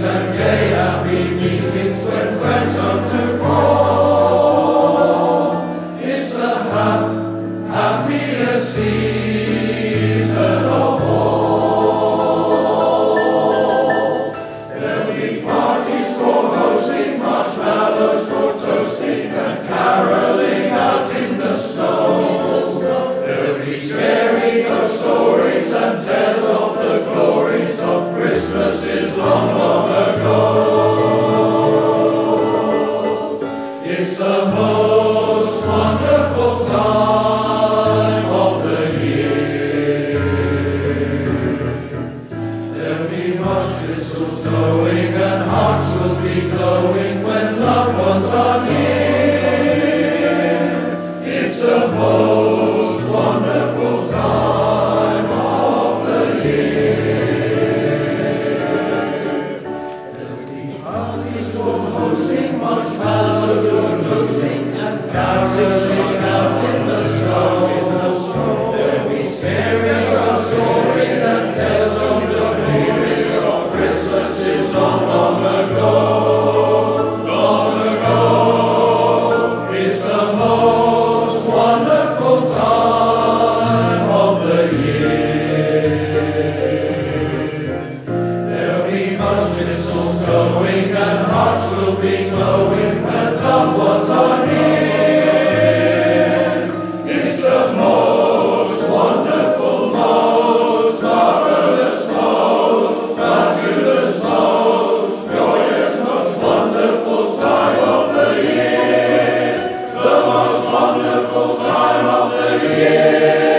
and gay happy meetings when friends come to call. It's the happiest season of all. There'll be parties for hosting, marshmallows for toasting, and caroling out in the snow. There'll be scary ghost stories and tales of the glories of Christmases long, long ago. It's the most wonderful time of the year. There'll be much mistletoeing and hearts will be glowing when loved ones are near. It's the most wonderful time of the year. There'll be parties for hosting, marshmallows for toasting, and caroling out in the snow. There'll be scary ghost stories and tales of the glories of Christmases long, long ago. Long ago. It's the most wonderful time of the year. There'll be much mistletoeing and hearts will be glowing when loved ones are near. It's the most wonderful, most marvelous, most fabulous, most joyous, most wonderful time of the year. The most wonderful time of the year.